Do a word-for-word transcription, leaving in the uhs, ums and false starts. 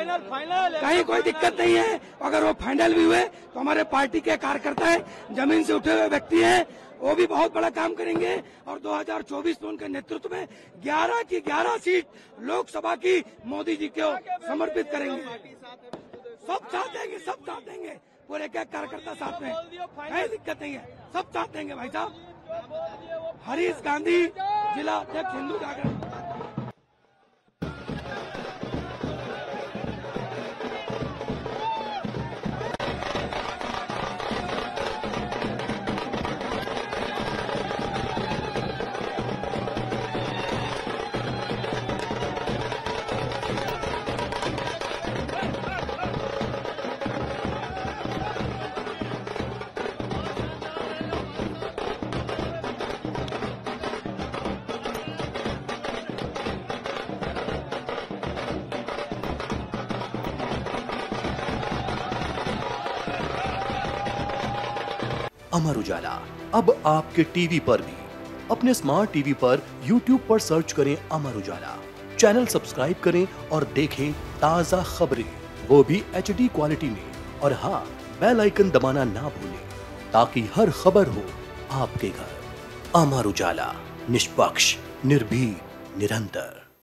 Final final कहीं कोई दिक्कत नहीं है। अगर वो फाइनल भी हुए तो हमारे पार्टी के कार्यकर्ता हैं, जमीन से उठे हुए व्यक्ति हैं, वो भी बहुत बड़ा काम करेंगे और दो हज़ार चौबीस में उनके नेतृत्व में ग्यारह की ग्यारह सीट लोकसभा की मोदी जी को समर्पित करेंगे। सब साथ देंगे, सब साथ देंगे, पूरे क्या कार्यकर्ता साथ में, कोई दिक्कत नहीं है, सब साथ देंगे भाई साहब। हरीश गांधी, जिला अध्यक्ष हिंदू जागरण। अमर उजाला अब आपके टीवी पर भी। अपने स्मार्ट टीवी पर यूट्यूब पर सर्च करें अमर उजाला, चैनल सब्सक्राइब करें और देखें ताजा खबरें, वो भी एच डी क्वालिटी में। और हाँ, बेल आइकन दबाना ना भूलें ताकि हर खबर हो आपके घर। अमर उजाला, निष्पक्ष, निर्भीक, निरंतर।